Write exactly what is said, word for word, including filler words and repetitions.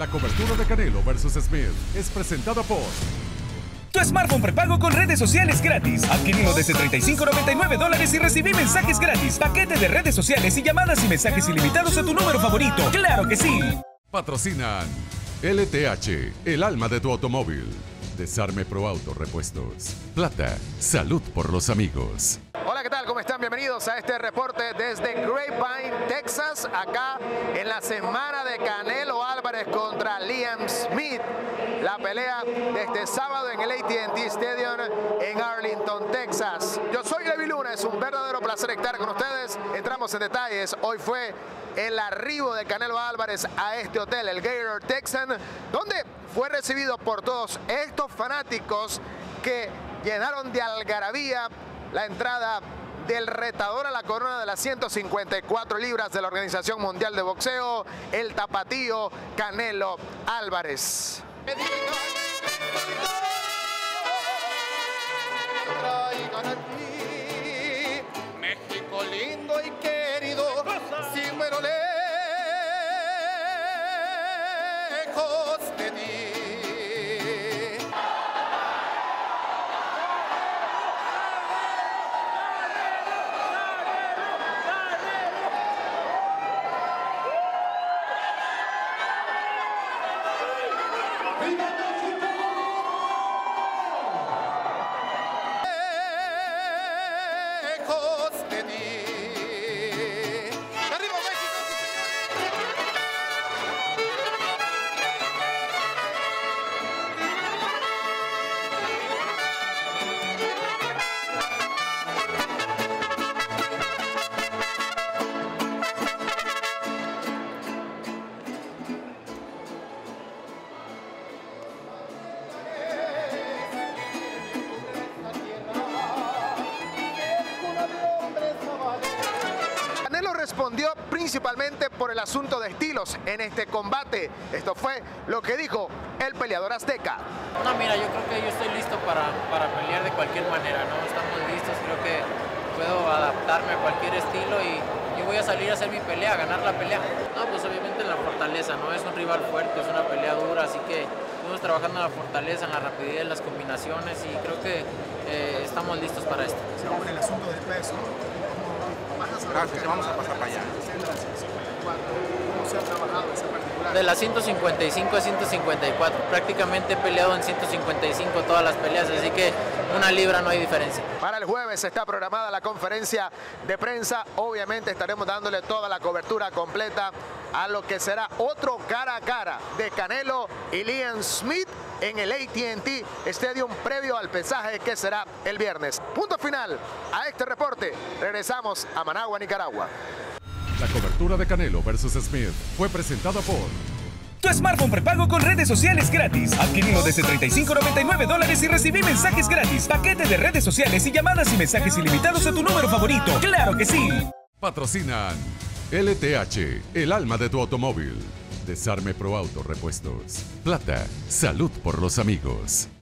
La cobertura de Canelo versus Smith es presentada por... Tu smartphone prepago con redes sociales gratis. Adquirilo desde treinta y cinco noventa y nueve dólares y recibí mensajes gratis. Paquete de redes sociales y llamadas y mensajes ilimitados a tu número favorito. ¡Claro que sí! Patrocinan L T H, el alma de tu automóvil. Desarme Pro Auto Repuestos. Plata, salud por los amigos. Hola, ¿qué tal? ¿Cómo están? Bienvenidos a este reporte desde Grapevine, Texas, acá en la semana de Canelo Álvarez contra Liam Smith. La pelea de este sábado en el A T and T Stadium en Arlington, Texas. Yo soy Levi Luna, es un verdadero placer estar con ustedes. Entramos en detalles. Hoy fue el arribo de Canelo Álvarez a este hotel, el Gaylord Texan, donde fue recibido por todos estos fanáticos que llenaron de algarabía la entrada del retador a la corona de las ciento cincuenta y cuatro libras de la Organización Mundial de Boxeo, el tapatío Canelo Álvarez. México lindo y querido, sin bueno lejos de ti. Canelo respondió principalmente por el asunto de estilos en este combate. Esto fue lo que dijo el peleador azteca. No, mira, yo creo que yo estoy listo para, para pelear de cualquier manera, ¿no? Estamos listos, creo que puedo adaptarme a cualquier estilo y yo voy a salir a hacer mi pelea, a ganar la pelea. No, pues obviamente en la fortaleza, ¿no? Es un rival fuerte, es una pelea dura, así que estamos trabajando en la fortaleza, en la rapidez, en las combinaciones y creo que eh, estamos listos para esto. En el asunto del peso, Gracias, vamos a pasar para allá. ¿Cómo se ha trabajado ese particular? De las ciento cincuenta y cinco a ciento cincuenta y cuatro, prácticamente he peleado en ciento cincuenta y cinco todas las peleas, así que una libra no hay diferencia. Para el jueves está programada la conferencia de prensa. Obviamente estaremos dándole toda la cobertura completa a lo que será otro cara a cara de Canelo y Liam Smith en el A T and T Stadium previo al pesaje que será el viernes. Punto final a este reporte. Regresamos a Managua, Nicaragua. La cobertura de Canelo versus Smith fue presentada por... Tu smartphone prepago con redes sociales gratis. Adquirilo desde treinta y cinco noventa y nueve dólares y recibí mensajes gratis. Paquete de redes sociales y llamadas y mensajes ilimitados a tu número favorito. ¡Claro que sí! Patrocinan L T H, el alma de tu automóvil. Desarme Pro Auto Repuestos. Plata, salud por los amigos.